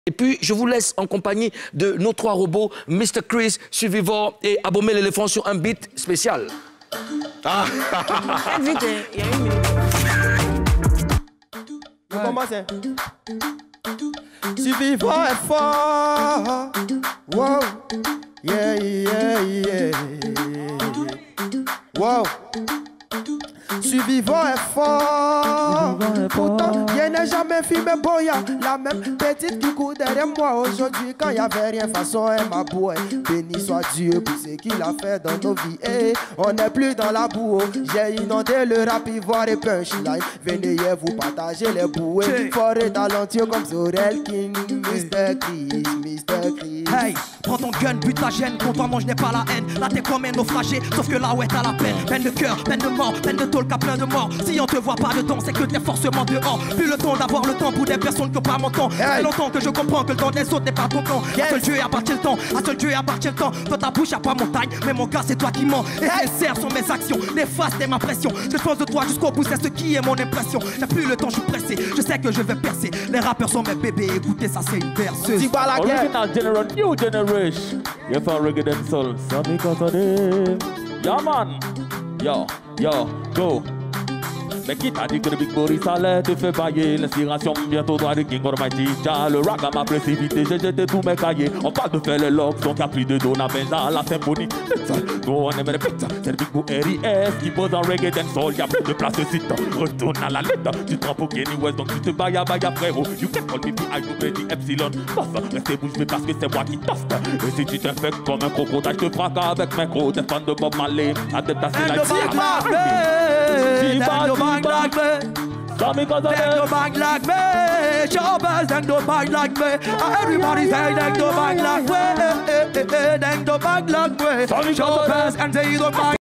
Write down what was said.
Et puis, je vous laisse en compagnie de nos trois robots, Mr. Chris, Survivor et Abomey l'éléphant sur un beat spécial. Ah. Vite, il y a une minute. On commence. Survivor est fort. Wow. Yeah, yeah, yeah. Wow. Survivor est fort. Pourtant, il n'a jamais filmé Boya. La même petite qui court derrière moi aujourd'hui. Quand il n'y avait rien, façon, elle m'a boué. Béni soit Dieu pour ce qu'il a fait dans nos vies. Et on n'est plus dans la boue. J'ai inondé le rap, ivoire et punchline. Venez vous partager les bouées. Fort et talentueux comme Zorel King. Mr. Chris, Mr. Chris. Hey, prends ton gun, bute ta gêne. Contre moi, je n'ai pas la haine. Là, t'es comme un naufragé. Sauf que là, ouais, t'as la peine. Peine de cœur, peine de mort, peine de tôle, qu'à plein de morts. Si on te voit pas dedans, c'est que t'es forcément dehors. Plus le temps d'avoir le temps pour des personnes qui n'ont pas mon temps. Ça fait longtemps que je comprends que le temps des autres n'est pas ton temps. À seul Dieu appartient le temps, à seul Dieu appartient le temps. Dans ta bouche, y'a pas montagne, mais mon gars, c'est toi qui mens. Et sincère sont mes actions, néfastes est ma pression. Je pense de toi jusqu'au bout, c'est ce qui est mon impression. J'ai plus le temps, je suis pressé, je sais que je vais percer. Les rappeurs sont mes bébés, écoutez, ça c'est une berceuse. Dis-moi la guerre. Original general, new generation. You for reggae and soul, so because of them. Yeah man, yo, go. Mais qui t'a dit que le Big Boris allait te faire bailler? L'inspiration bientôt doit de King Almighty. Le rap m'a précipité, j'ai jeté tous mes cahiers. On parle de faire les logs, donc y'a plus de Dona Benza, la symphonie. Nous on aime les pizza, c'est le Big Boo RIS qui pose en reggae and soul. Y'a plus de place de site, retourne à la lettre. Tu te rends pour Kenny West, donc tu te bailles à frérot. You can call me B.I.W.D. Epsilon. Boss, restez bouche bée parce que c'est moi qui toste. Et si tu t'infectes comme un crocodile, je te frappe avec mes crocs. Des fans de Bob Marley, adaptation like Bang like me, they don't bang like me. Shoppers, they don't bang like me. Everybody say they don't bang like me. They don't bang like me. Shoppers and they don't bang.